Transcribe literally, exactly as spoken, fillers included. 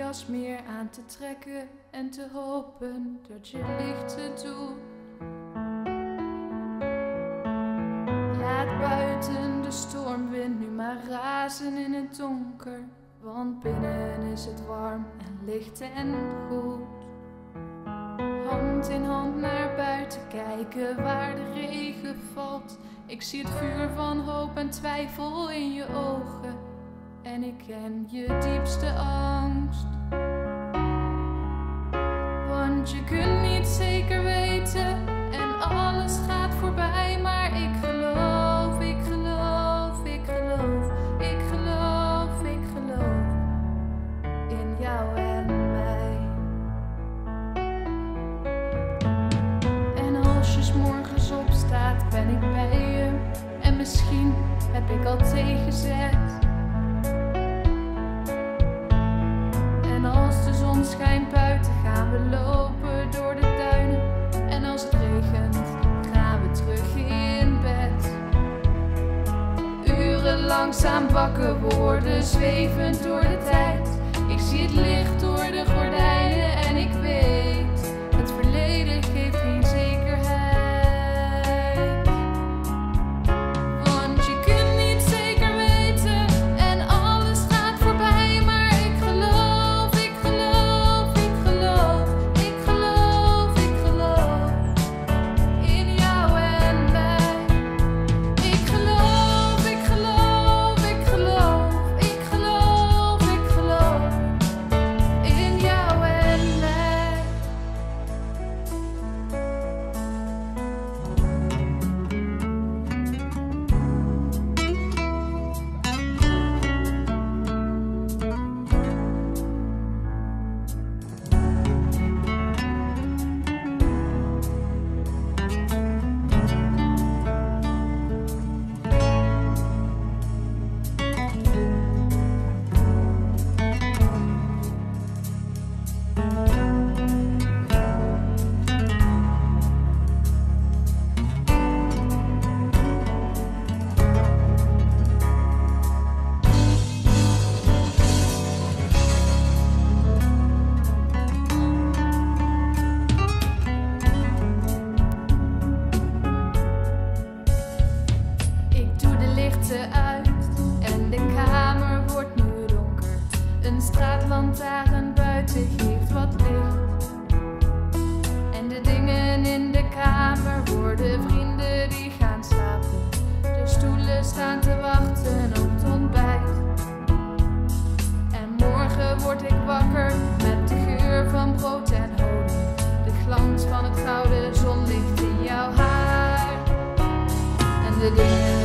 jas meer aan te trekken en te hopen dat je licht het doet. Laat buiten de stormwind nu maar razen in het donker, want binnen is het warm en licht en goed. Hand in hand naar buiten kijken waar de regen valt. Ik zie het vuur van hoop en twijfel in je ogen. En ik ken je diepste angst. Want je kunt niet zeker weten en alles gaat voorbij. Maar ik geloof, ik geloof, ik geloof, ik geloof, ik geloof in jou en mij. En als je 's morgens opstaat, ben ik bij je. En misschien heb ik al tegenzet. En als de zon schijnt buiten, gaan we lopen door de duinen. En als het regent, gaan we terug in bed. Uren langzaam wakker worden, zwevend door de tijd. Ik zie het licht door de gordijnen en ik weet, het verleden geeft geen zekerheid. Want je kunt niet zeker weten en alles gaat voorbij. Maar ik geloof, ik geloof, ik geloof, ik geloof, ik geloof in jou en mij. Ik geloof, ik geloof, ik geloof, ik geloof, ik geloof in jou en mij. Ik doe de lichten uit en de kamer wordt nu donker. Een straatlantaarn buiten geeft wat licht. En de dingen in de kamer worden vrienden die gaan slapen. De stoelen staan te wachten op het ontbijt. En morgen word ik wakker met de geur van brood en honing. De glans van het gouden zonlicht in jouw haar. En de dingen